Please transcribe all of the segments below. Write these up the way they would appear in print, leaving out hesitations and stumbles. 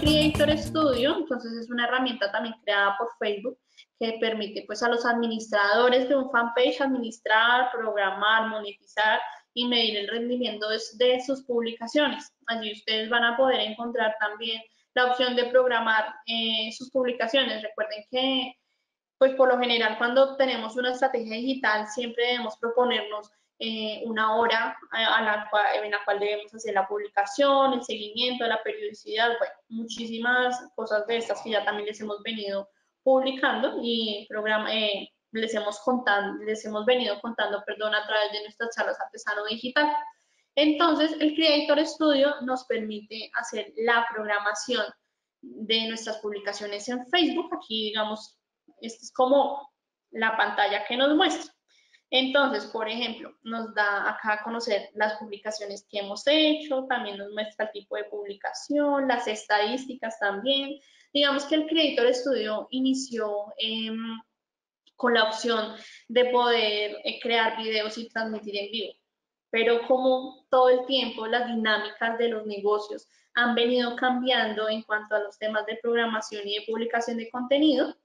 Creator Studio, entonces es una herramienta también creada por Facebook que permite pues a los administradores de un fanpage administrar, programar, monetizar y medir el rendimiento de sus publicaciones. Allí ustedes van a poder encontrar también la opción de programar sus publicaciones. Recuerden que pues por lo general cuando tenemos una estrategia digital siempre debemos proponernos una hora en la cual debemos hacer la publicación, el seguimiento, la periodicidad, bueno, muchísimas cosas de estas que ya también les hemos venido publicando y les hemos venido contando, a través de nuestras charlas Artesano Digital. Entonces, el Creator Studio nos permite hacer la programación de nuestras publicaciones en Facebook. Aquí, digamos, esta es como la pantalla que nos muestra. Entonces, por ejemplo, nos da acá a conocer las publicaciones que hemos hecho, también nos muestra el tipo de publicación, las estadísticas también. Digamos que el Creator Studio inició con la opción de poder crear videos y transmitir en vivo. Pero como todo el tiempo las dinámicas de los negocios han venido cambiando en cuanto a los temas de programación y de publicación de contenido,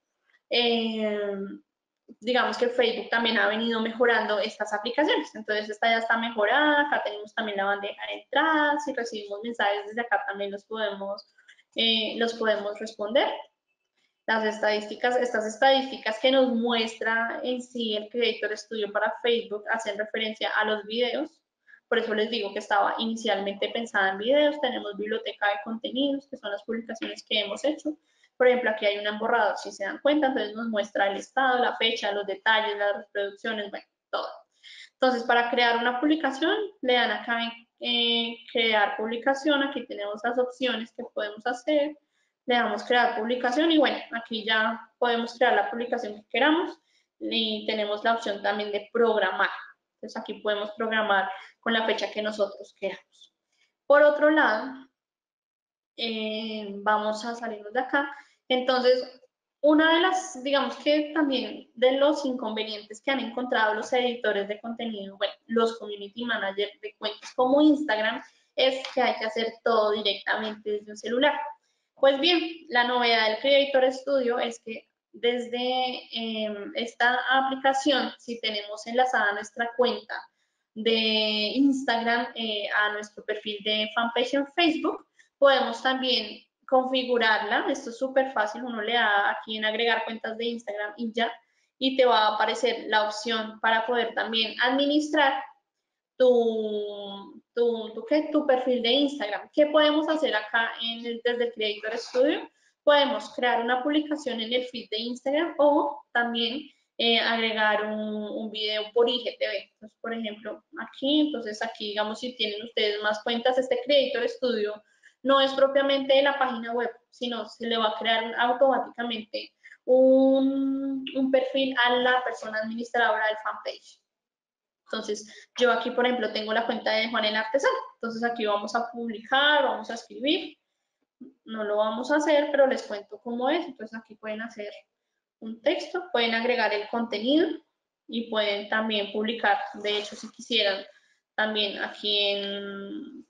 digamos que Facebook también ha venido mejorando estas aplicaciones. Entonces, esta ya está mejorada. Acá tenemos también la bandeja de entrada. Si recibimos mensajes desde acá, también los podemos responder. Las estadísticas, estas estadísticas que nos muestra en sí el Creator Studio para Facebook hacen referencia a los videos. Por eso les digo que estaba inicialmente pensada en videos. Tenemos biblioteca de contenidos, que son las publicaciones que hemos hecho. Por ejemplo, aquí hay un borrador, si se dan cuenta, entonces nos muestra el estado, la fecha, los detalles, las reproducciones, bueno, todo. Entonces, para crear una publicación, le dan acá en crear publicación. Aquí tenemos las opciones que podemos hacer. Le damos crear publicación y bueno, aquí ya podemos crear la publicación que queramos y tenemos la opción también de programar. Entonces, aquí podemos programar con la fecha que nosotros queramos. Por otro lado, vamos a salirnos de acá. Entonces, una de las, digamos que también de los inconvenientes que han encontrado los editores de contenido, bueno, los community managers de cuentas como Instagram, es que hay que hacer todo directamente desde un celular. Pues bien, la novedad del Creator Studio es que desde esta aplicación, si tenemos enlazada nuestra cuenta de Instagram a nuestro perfil de fanpage en Facebook, podemos también configurarla. Esto es súper fácil, uno le da aquí en agregar cuentas de Instagram y ya, y te va a aparecer la opción para poder también administrar tu perfil de Instagram. ¿Qué podemos hacer acá desde el Creator Studio? Podemos crear una publicación en el feed de Instagram o también agregar un video por IGTV. Entonces, por ejemplo, aquí, digamos, si tienen ustedes más cuentas, este Creator Studio no es propiamente de la página web, sino se le va a crear automáticamente un perfil a la persona administradora del fanpage. Entonces, yo aquí, por ejemplo, tengo la cuenta de Juan el Artesano. Entonces, aquí vamos a publicar, vamos a escribir. No lo vamos a hacer, pero les cuento cómo es. Entonces, aquí pueden hacer un texto, pueden agregar el contenido y pueden también publicar. De hecho, si quisieran, también aquí en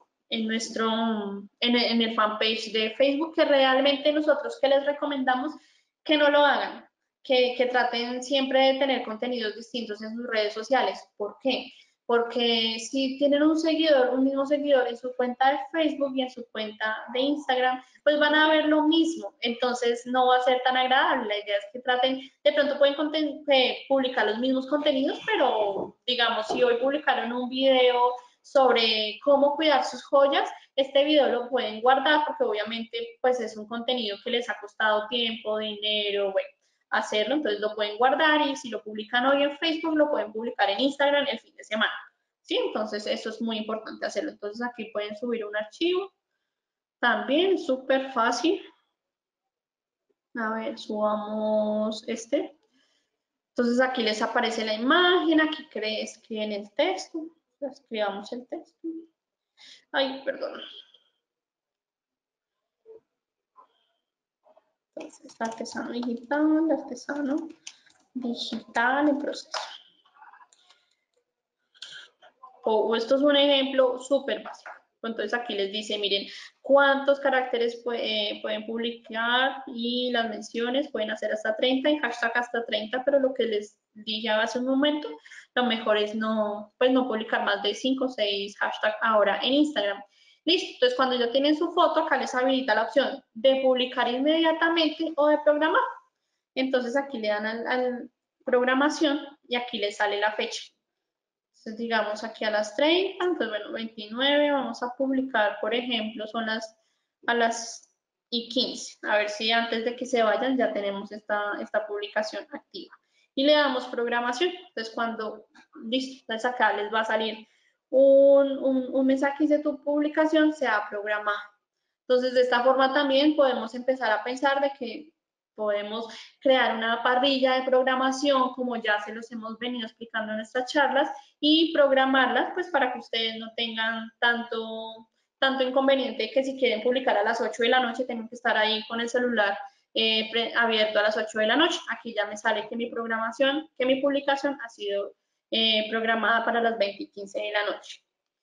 el fanpage de Facebook, que realmente nosotros que les recomendamos que no lo hagan. Que traten siempre de tener contenidos distintos en sus redes sociales. ¿Por qué? Porque si tienen un mismo seguidor en su cuenta de Facebook y en su cuenta de Instagram, pues van a ver lo mismo. Entonces no va a ser tan agradable. La idea es que traten, de pronto pueden publicar los mismos contenidos, pero digamos, si hoy publicaron un video sobre cómo cuidar sus joyas, este video lo pueden guardar porque obviamente pues es un contenido que les ha costado tiempo, dinero, bueno, hacerlo, entonces lo pueden guardar y si lo publican hoy en Facebook, lo pueden publicar en Instagram el fin de semana, ¿sí? Entonces eso es muy importante hacerlo. Entonces aquí pueden subir un archivo, también súper fácil. A ver, subamos este. Entonces aquí les aparece la imagen, aquí escriben el texto, escribamos el texto. Ay, perdón. Entonces, artesano digital en proceso. O esto es un ejemplo súper básico. Entonces aquí les dice, miren, cuántos caracteres pueden publicar y las menciones pueden hacer hasta 30 y hashtag hasta 30, pero lo que les dije hace un momento, lo mejor es no, pues no publicar más de 5 o 6 hashtags ahora en Instagram. Listo, entonces cuando ya tienen su foto, acá les habilita la opción de publicar inmediatamente o de programar. Entonces aquí le dan al programación y aquí les sale la fecha. Entonces, digamos aquí a las 30, entonces bueno, 29, vamos a publicar, por ejemplo, son a las y 15. A ver si antes de que se vayan ya tenemos esta publicación activa. Y le damos programación. Entonces, cuando, listo, entonces acá les va a salir un mensaje de tu publicación se ha programado. Entonces, de esta forma también podemos empezar a pensar de que podemos crear una parrilla de programación, como ya se los hemos venido explicando en nuestras charlas, y programarlas pues para que ustedes no tengan tanto inconveniente que si quieren publicar a las 8 de la noche tienen que estar ahí con el celular abierto a las 8 de la noche. Aquí ya me sale que mi programación, que mi publicación ha sido programada para las 20 y 15 de la noche.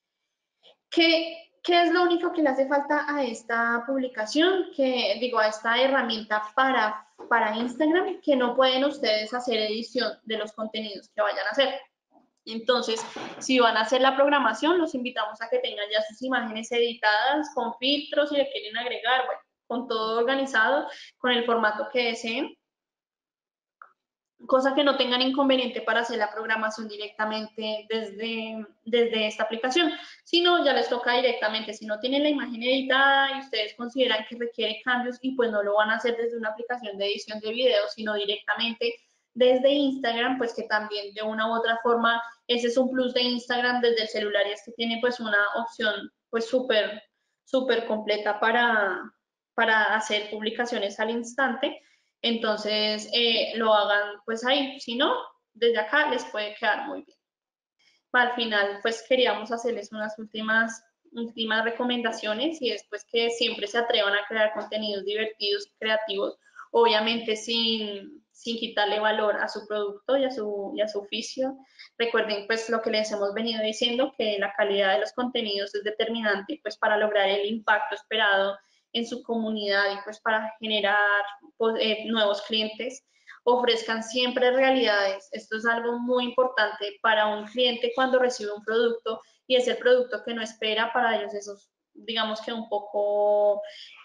¿Qué es lo único que le hace falta a esta publicación? Que digo, a esta herramienta para Instagram, que no pueden ustedes hacer edición de los contenidos que vayan a hacer. Entonces, si van a hacer la programación, los invitamos a que tengan ya sus imágenes editadas con filtros, si le quieren agregar, bueno, con todo organizado, con el formato que deseen, cosa que no tengan inconveniente para hacer la programación directamente desde esta aplicación, sino ya les toca directamente, si no tienen la imagen editada y ustedes consideran que requiere cambios y pues no lo van a hacer desde una aplicación de edición de video, sino directamente desde Instagram, pues que también de una u otra forma, ese es un plus de Instagram desde el celular y es que tiene pues una opción pues súper completa para hacer publicaciones al instante. Entonces, lo hagan pues ahí, si no, desde acá les puede quedar muy bien. Al final, pues queríamos hacerles unas últimas recomendaciones y después que siempre se atrevan a crear contenidos divertidos, creativos, obviamente sin quitarle valor a su producto y a su oficio. Recuerden pues lo que les hemos venido diciendo, que la calidad de los contenidos es determinante pues para lograr el impacto esperado en su comunidad y pues para generar nuevos clientes. Ofrezcan siempre realidades. Esto es algo muy importante para un cliente cuando recibe un producto y es el producto que no espera. Para ellos eso es, digamos que un poco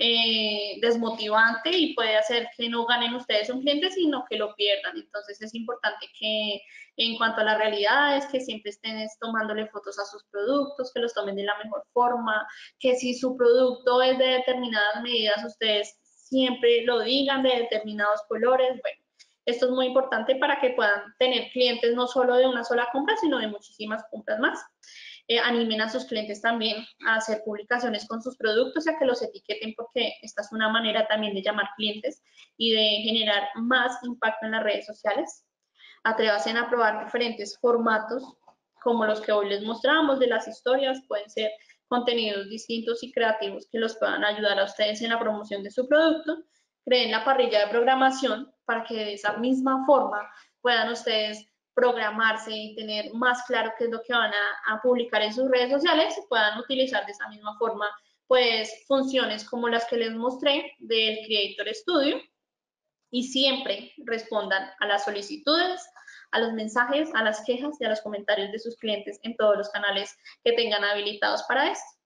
desmotivante y puede hacer que no ganen ustedes un cliente, sino que lo pierdan. Entonces es importante que en cuanto a las realidades, que siempre estén tomándole fotos a sus productos, que los tomen de la mejor forma, que si su producto es de determinadas medidas, ustedes siempre lo digan, de determinados colores. Bueno, esto es muy importante para que puedan tener clientes no solo de una sola compra, sino de muchísimas compras más. Animen a sus clientes también a hacer publicaciones con sus productos y a que los etiqueten, porque esta es una manera también de llamar clientes y de generar más impacto en las redes sociales. Atrévanse a probar diferentes formatos como los que hoy les mostramos de las historias. Pueden ser contenidos distintos y creativos que los puedan ayudar a ustedes en la promoción de su producto. Creen la parrilla de programación para que de esa misma forma puedan ustedes programarse y tener más claro qué es lo que van a publicar en sus redes sociales y puedan utilizar de esa misma forma pues funciones como las que les mostré del Creator Studio y siempre respondan a las solicitudes, a los mensajes, a las quejas y a los comentarios de sus clientes en todos los canales que tengan habilitados para esto.